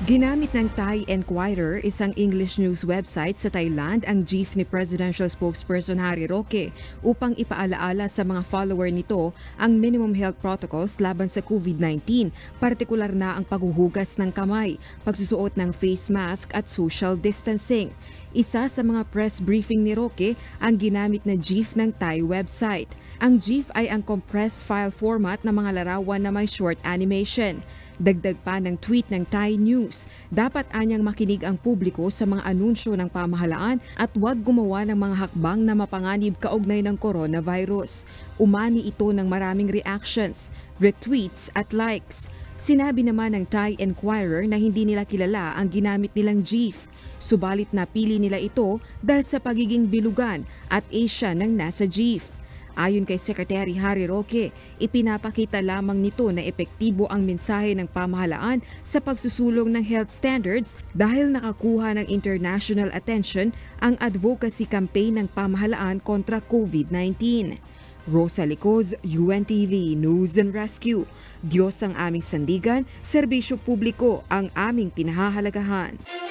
Ginamit ng Thai Enquirer, isang English news website sa Thailand, ang GIF ni Presidential Spokesperson Harry Roque upang ipaalaala sa mga follower nito ang minimum health protocols laban sa COVID-19, partikular na ang paghuhugas ng kamay, pagsusuot ng face mask at social distancing. Isa sa mga press briefing ni Roque ang ginamit na GIF ng Thai website. Ang GIF ay ang compressed file format ng mga larawan na may short animation. Dagdag pa ng tweet ng Thai News, dapat anyang makinig ang publiko sa mga anunsyo ng pamahalaan at huwag gumawa ng mga hakbang na mapanganib kaugnay ng coronavirus. Umani ito ng maraming reactions, retweets at likes. Sinabi naman ng Thai Enquirer na hindi nila kilala ang ginamit nilang GIF. Subalit napili nila ito dahil sa pagiging bilugan at Asia ng nasa GIF. Ayon kay Secretary Harry Roque, ipinapakita lamang nito na epektibo ang mensahe ng pamahalaan sa pagsusulong ng health standards dahil nakakuha ng international attention ang advocacy campaign ng pamahalaan kontra COVID-19. Rosa Licoz, UNTV News and Rescue. Diyos ang aming sandigan, serbisyo publiko ang aming pinahahalagahan.